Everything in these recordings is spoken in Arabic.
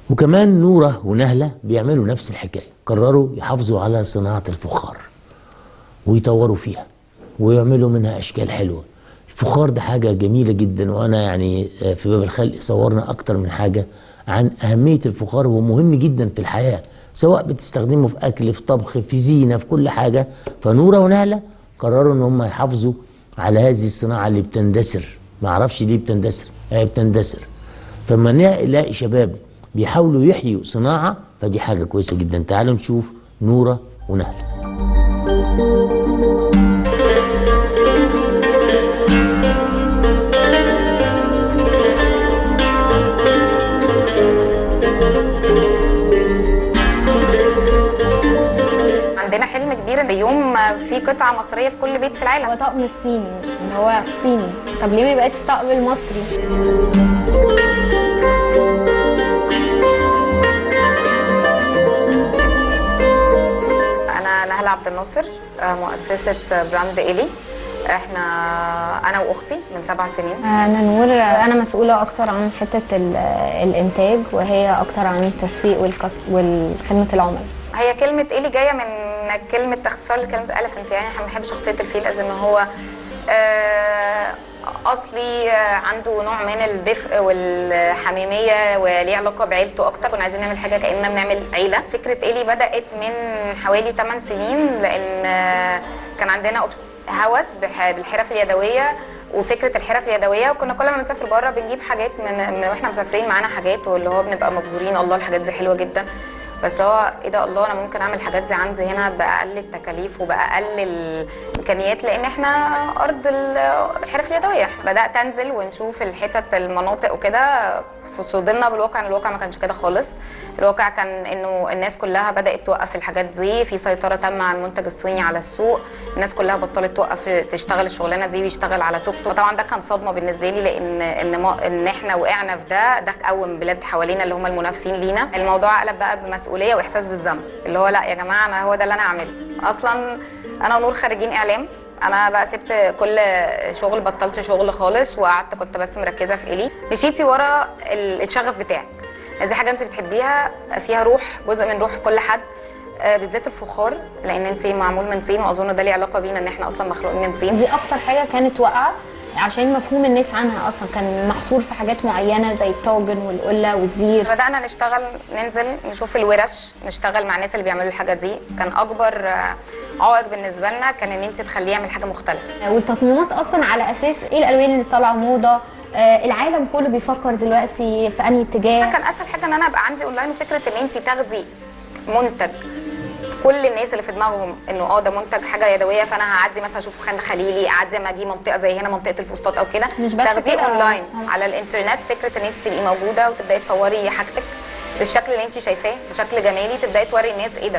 وكمان نورة ونهلة بيعملوا نفس الحكاية، قرروا يحافظوا على صناعة الفخار ويطوروا فيها ويعملوا منها أشكال حلوة. الفخار ده حاجة جميلة جدا، وأنا يعني في باب الخلق صورنا أكتر من حاجة عن أهمية الفخار. هو مهم جدا في الحياة، سواء بتستخدمه في أكل، في طبخ، في زينة، في كل حاجة. فنورة ونهلة قرروا إن هم يحافظوا على هذه الصناعة اللي بتندثر. معرفش ليه بتندثر، هي بتندثر. فلما نلاقي شباب بيحاولوا يحيوا صناعة فدي حاجة كويسة جدا. تعالوا نشوف نورة ونهلة. عندنا حلم كبير في يوم في قطعة مصرية في كل بيت في العالم. هو طقم الصيني اللي هو صيني، طب ليه ما يبقاش طقم المصري؟ نهلة عبد الناصر، مؤسسة براند إيلي. احنا انا واختي من 7 سنين. انا نور، انا مسؤولة اكتر عن حتة الانتاج، وهي اكتر عن التسويق والخدمة العملاء. هي كلمة إيلي جاية من كلمة اختصار لكلمة elephant، يعني احنا بنحب شخصية الفيل از ان هو اصلي، عنده نوع من الدفء والحميميه وليه علاقه بعيلته اكتر. كنا عايزين نعمل حاجه كاننا بنعمل عيله. فكره إيلي بدات من حوالي 8 سنين، لان كان عندنا هوس بالحرف اليدويه وفكره الحرف اليدويه، وكنا كل ما بنسافر بره بنجيب حاجات من واحنا مسافرين معانا حاجات، واللي هو بنبقى مبهورين، الله الحاجات دي حلوه جدا. بس هو ايه ده، الله انا ممكن اعمل الحاجات دي عندي هنا باقل التكاليف وباقل الامكانيات، لان احنا ارض الحرف اليدويه. بدات انزل ونشوف الحتت المناطق وكده، صدمنا بالواقع ان الواقع ما كانش كده خالص. الواقع كان انه الناس كلها بدات توقف الحاجات دي، في سيطره تامه على المنتج الصيني على السوق، الناس كلها بطلت توقف تشتغل الشغلانه دي ويشتغل على توك توك. طبعا ده كان صدمه بالنسبه لي، لان ان احنا وقعنا في ده قوم بلاد حوالينا اللي هم المنافسين لينا. الموضوع قلب بقى بمسؤوليه واحساس بالذنب، اللي هو لا يا جماعه انا هو ده اللي انا هعمله. اصلا انا ونور خارجين اعلام، انا بقى سبت كل شغل، بطلت شغل خالص وقعدت كنت بس مركزه في إيلي. مشيتي ورا الشغف بتاعك، دي حاجه انت بتحبيها، فيها روح، جزء من روح كل حد، بالذات الفخار، لان انت معمول من طين، واظن ده ليه علاقه بينا ان احنا اصلا مخلوقين من طين. دي اكتر حاجه كانت واقعه، عشان مفهوم الناس عنها اصلا كان محصور في حاجات معينه زي الطاجن والقله والزير. بدانا نشتغل، ننزل نشوف الورش، نشتغل مع الناس اللي بيعملوا الحاجه دي. كان اكبر عائق بالنسبه لنا كان ان انت تخليه يعمل حاجه مختلفه. والتصميمات اصلا على اساس ايه الالوان اللي طالعه موضه، العالم كله بيفكر دلوقتي في انهي اتجاه. كان اسهل حاجه ان انا ابقى عندي اونلاين، وفكره ان انت تاخدي منتج كل الناس اللي في دماغهم انه ده منتج حاجه يدويه، فانا هعدي مثلا اشوف خان خليلي، اعدي اما اجي منطقه زي هنا منطقه الفسطاط او كده، تاخديه اونلاين على الانترنت. فكره ان انت تبقي موجوده وتبداي تصوري حاجتك بالشكل اللي انت شايفاه، بشكل جمالي، تبداي توري الناس ايه ده.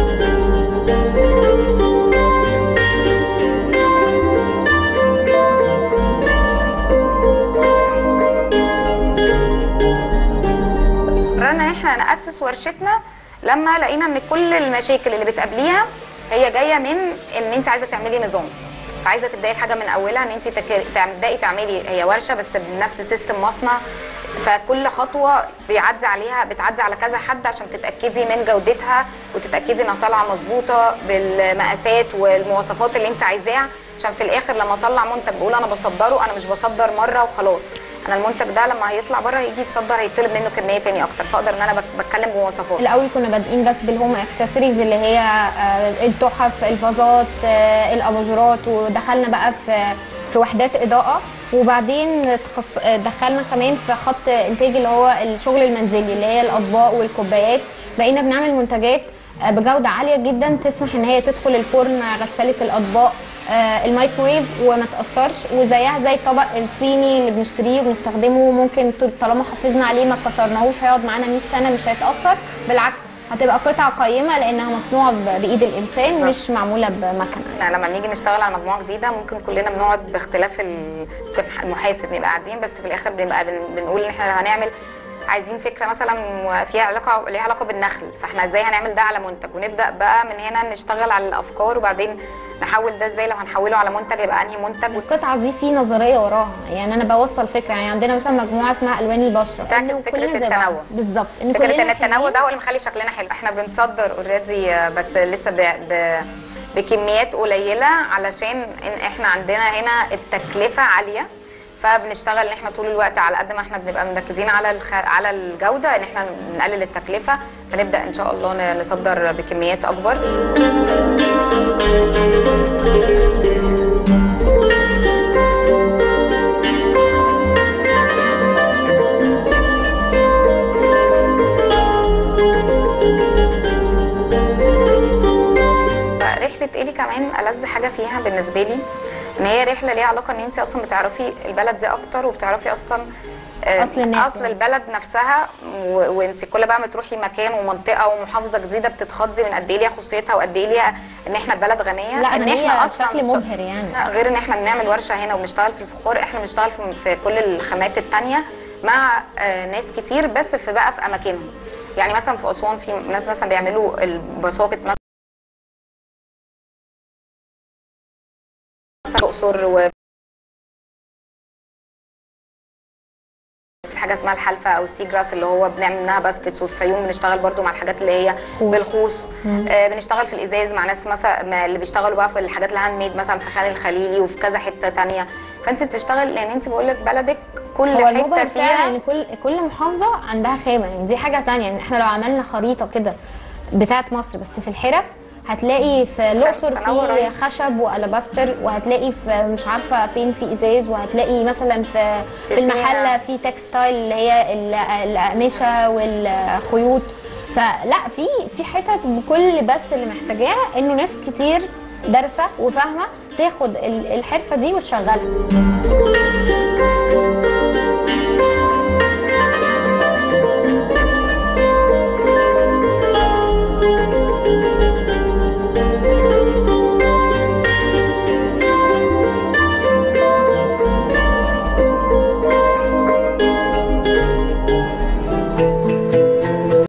قررنا ان احنا ناسس ورشتنا لما لقينا ان كل المشاكل اللي بتقابليها هي جايه من ان انت عايزه تعملي نظام، فعايزه تبداي حاجه من اولها، ان انت تبداي تعملي هي ورشه بس بنفس سيستم مصنع، فكل خطوه بتعدي على كذا حد عشان تتاكدي من جودتها وتتاكدي انها طالعه مظبوطه بالمقاسات والمواصفات اللي انت عايزاها، عشان في الاخر لما اطلع منتج بقول انا بصدره، انا مش بصدر مره وخلاص، انا المنتج ده لما هيطلع بره هيجي يتصدر هيطلب منه كميه تاني اكتر، فاقدر ان انا بتكلم بمواصفات. الاول كنا بادئين بس بالهوم اكسسوارز اللي هي التحف، الفازات، الاباجورات، ودخلنا بقى في وحدات اضاءه، وبعدين دخلنا كمان في خط انتاج اللي هو الشغل المنزلي اللي هي الاطباق والكوبايات. بقينا بنعمل منتجات بجوده عاليه جدا تسمح ان هي تدخل الفرن، غساله الاطباق، الميكرويف وما تاثرش، وزيها زي الطبق الصيني اللي بنشتريه وبنستخدمه، ممكن طالما حافظنا عليه ما كسرناهوش هيقعد معانا 100 سنه مش هيتاثر، بالعكس هتبقى قطعه قيمه لانها مصنوعه بايد الانسان مش معموله بمكنه. يعني لما بنيجي نشتغل على مجموعه جديده ممكن كلنا بنقعد باختلاف المحاسب نبقى قاعدين، بس في الاخر بنبقى بنقول ان احنا لو هنعمل عايزين فكره مثلا فيها ليها علاقه بالنخل، فاحنا ازاي هنعمل ده على منتج، ونبدا بقى من هنا نشتغل على الافكار، وبعدين نحول ده ازاي، لو هنحوله على منتج يبقى انهي منتج. القطعه دي في نظريه وراها، يعني انا بوصل فكره. يعني عندنا مثلا مجموعه اسمها الوان البشره، تعكس فكره التنوع. بالظبط، فكره ان التنوع ده هو اللي مخلي شكلنا حلو. احنا بنصدر اوريدي بس لسه بكميات قليله، علشان ان احنا عندنا هنا التكلفه عاليه، فبنشتغل ان احنا طول الوقت على قد ما احنا بنبقى مركزين على الجوده، ان احنا نقلل التكلفه، فنبدا ان شاء الله نصدر بكميات اكبر. رحله إيلي كمان ألذ حاجه فيها بالنسبه لي ان هي رحله ليها علاقه ان انت اصلا بتعرفي البلد دي اكتر، وبتعرفي اصلا اصل البلد نفسها، وانت كل بقى ما تروحي مكان ومنطقه ومحافظه جديده بتتخضي من قد ايه ليها خصوصيتها وقد ايه ليها ان احنا البلد غنيه. لا ان احنا اصلا شكل مبهر يعني. غير ان احنا بنعمل ورشه هنا وبنشتغل في الفخار، احنا بنشتغل في كل الخامات الثانيه مع ناس كتير، بس في اماكنهم. يعني مثلا في اسوان في ناس مثلا بيعملوا البساقط مثلا، الاقصر، في حاجه اسمها الحلفه او السي جراس اللي هو بنعمل منها باسكتس، وفي الفيوم بنشتغل برده مع الحاجات اللي هي بالخوص. بنشتغل في الازاز مع ناس مثلا اللي بيشتغلوا بقى في الحاجات الهاند ميد مثلا في خان الخليلي وفي كذا حته ثانيه. فانت بتشتغل لان انت بقول لك بلدك كل حته فيها، يعني كل محافظه عندها خامه. يعني دي حاجه ثانيه، يعني احنا لو عملنا خريطه كده بتاعت مصر بس في الحرف، هتلاقي في الاقصر في خشب والباستر، وهتلاقي في مش عارفه فين في ازاز، وهتلاقي مثلا في المحله في تكستايل اللي هي الاقمشه والخيوط. فلا في حتت بكل بس اللي محتاجاه انه ناس كتير دارسه وفاهمه تاخد الحرفه دي وتشغلها.